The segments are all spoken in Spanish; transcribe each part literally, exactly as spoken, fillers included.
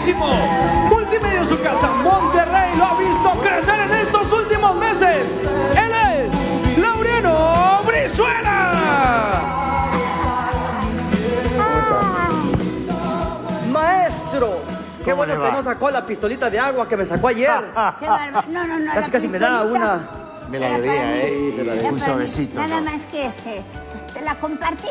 cantadísimo. Multimedia en su casa, Monterrey, lo ha visto crecer en estos últimos meses. Él es Laureano Brizuela. Maestro, qué bueno que no sacó la pistolita de agua que me sacó ayer. Qué bárbaro. No, no, no. Casi, casi me da una... Me la debía, ¿eh? Se la Era debí. Un para mí. suavecito. Nada ¿no? más que este, pues te la compartí.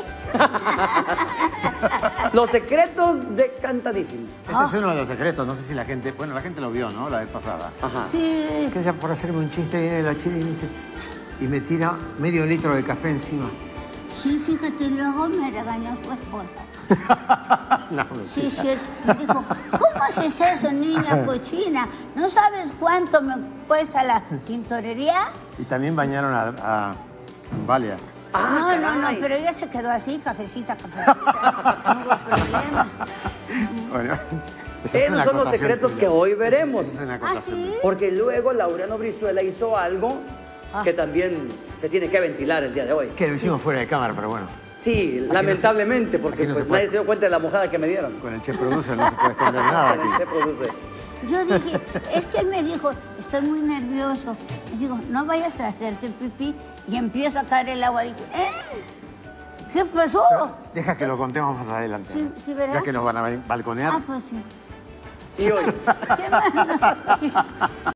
Los secretos de Cantadísimo. Este es uno de los secretos, no sé si la gente... Bueno, la gente lo vio, ¿no? La vez pasada. Ajá. Sí. Que ella por hacerme un chiste viene la chile y me dice... Y me tira medio litro de café encima. Sí, fíjate, luego me regañó tu esposa. No, Sí, mentira. sí, me dijo, ¿cómo haces eso, niña cochina? ¿No sabes cuánto me cuesta la tintorería? Y también bañaron a, a Valia. Ah, no, no, no, caray. pero ella se quedó así, cafecita, cafecita. No hubo problema. Bueno, esa es Esos una son los acotación secretos tuya. que hoy veremos. Esa es una ¿Ah, acotación sí? tuya. Porque luego Laureano Brizuela hizo algo Ah. que también se tiene que ventilar el día de hoy. Que lo hicimos fuera de cámara, pero bueno. Sí, no lamentablemente, se- porque aquí no se pues, puede. nadie se dio cuenta de la mojada que me dieron. Con el Che Producer no se puede esconder nada aquí. Se produce. Yo dije, es que él me dijo, estoy muy nervioso. Y digo, no vayas a hacerte pipí. Y empiezo a caer el agua. Dije, ¿eh? ¿Qué pasó? Deja que lo contemos más adelante. Sí, sí, ¿verdad? Ya que nos van a balconear. Ah, pues sí. Y hoy, ¿Qué más?